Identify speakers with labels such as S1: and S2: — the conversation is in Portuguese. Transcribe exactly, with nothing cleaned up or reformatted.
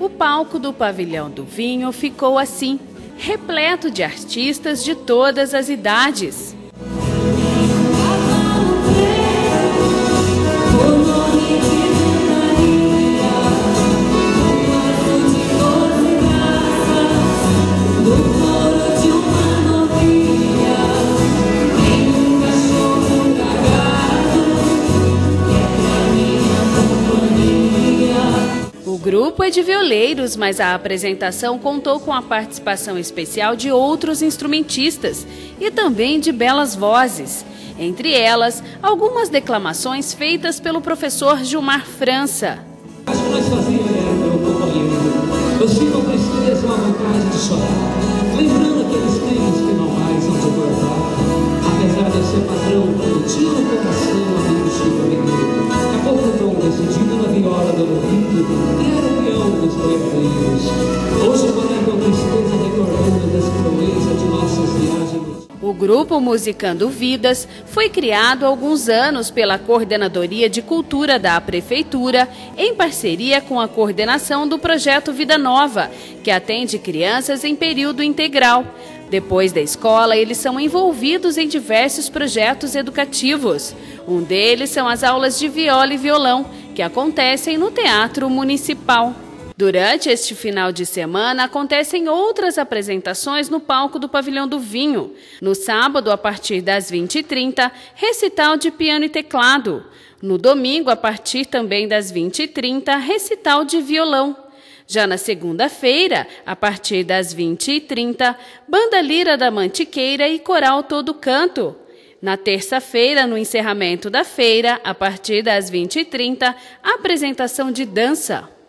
S1: O palco do Pavilhão do Vinho ficou assim, repleto de artistas de todas as idades. O grupo é de violeiros, mas a apresentação contou com a participação especial de outros instrumentistas e também de belas vozes. Entre elas, algumas declamações feitas pelo professor Gilmar França.
S2: Mas o que nós fazíamos era, meu companheiro, eu sinto a tristeza e a vontade de chorar, lembrando aqueles tempos que não mais são suportar. Apesar de eu ser padrão, eu tinha no coração amigo Chico Mineiro. Acabou o tom decidido na viola do ouvido, e era o peão dos boiadeiros. Hoje conecto a tristeza recordando das proezas de nossas viagens.
S1: O grupo Musicando Vidas foi criado há alguns anos pela Coordenadoria de Cultura da Prefeitura, em parceria com a coordenação do Projeto Vida Nova, que atende crianças em período integral. Depois da escola, eles são envolvidos em diversos projetos educativos. Um deles são as aulas de viola e violão, que acontecem no Teatro Municipal. Durante este final de semana, acontecem outras apresentações no palco do Pavilhão do Vinho. No sábado, a partir das vinte e trinta, recital de piano e teclado. No domingo, a partir também das vinte e trinta, recital de violão. Já na segunda-feira, a partir das vinte e trinta, Banda Lira da Mantiqueira e Coral Todo Canto. Na terça-feira, no encerramento da feira, a partir das vinte e trinta, apresentação de dança.